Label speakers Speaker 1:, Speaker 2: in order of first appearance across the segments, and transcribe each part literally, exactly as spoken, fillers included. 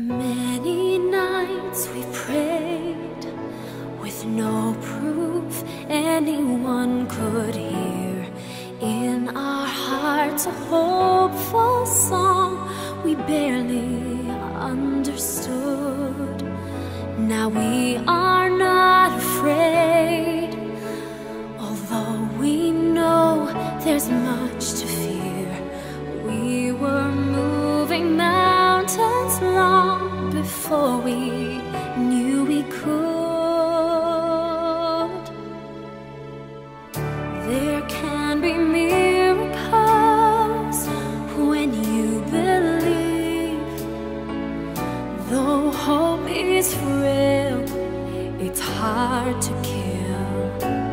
Speaker 1: Many nights we prayed with no proof anyone could hear. In our hearts a hopeful song we barely understood. Now we are not afraid, although we know there's much to fear. We were moving mountains long before we knew we could. There can be miracles when you believe. Though hope is frail, it's hard to kill.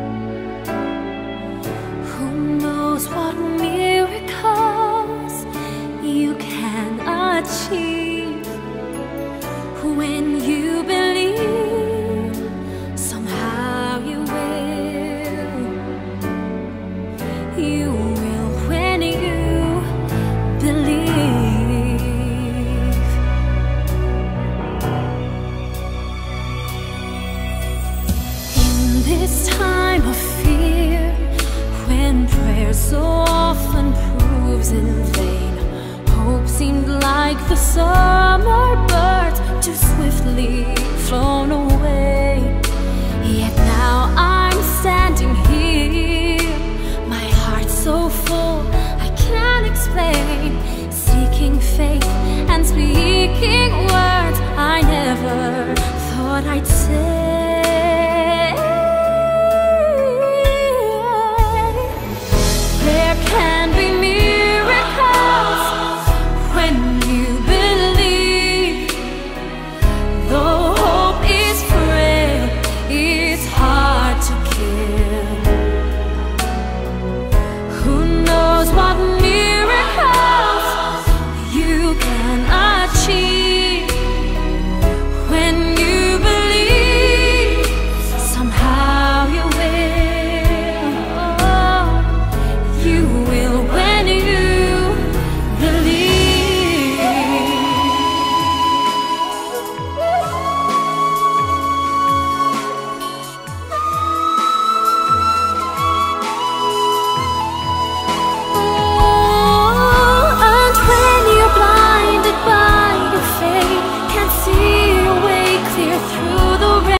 Speaker 1: Who knows what miracles you can achieve when you believe. Somehow you will. You will when you believe. In this time of fear, when prayer so often proves in vain, hope seemed like the summer birds too swiftly flown away.